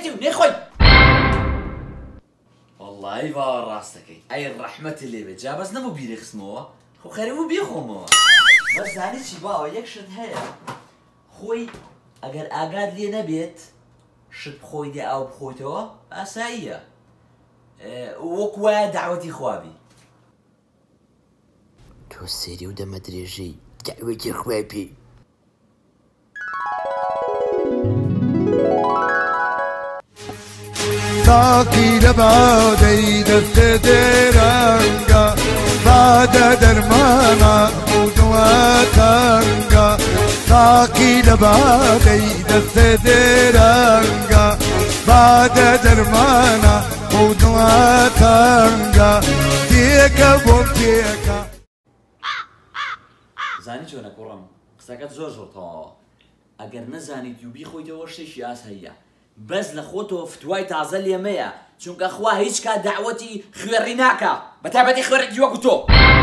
بێتی و نێخۆی والله باوە ڕاستەکەی ئەی ڕەحمەتی لێ بێت جا بەس نەبوو بیری خستمەوە خۆ خەریبوو بێخۆمەوە بەس زانی چی باوە یەک شت هەیە خۆی ئەگەر ئاگات لێ نەبێت شت بخۆی دێ ئاو بخۆیتەوە ئاساییە وەک وایە داوەتی خوابی تۆ سێری و دەمە درێژەی داوەتی خوابی ساقی لبادەی دەستێ دێرەنگە بادە دەرمانە بوونوەتەنگە ساقی لبادەی دەستێ دێرەنگە بادە دەرمانە بوونوەتەنگە تێکە بۆ تێکە زانی چۆنە کوڕم قسەکەت زۆر تەواوە ئەگەر نەزانیت و بیخۆیتەوە شتێکی ئاساییە بەس لە خۆتەوە فتوای تازە لێمەیە چونکە خوا هیچ کات داوەتی خوێڕی ناکە بەتایبەتی خوێڕێکی وەکو تۆ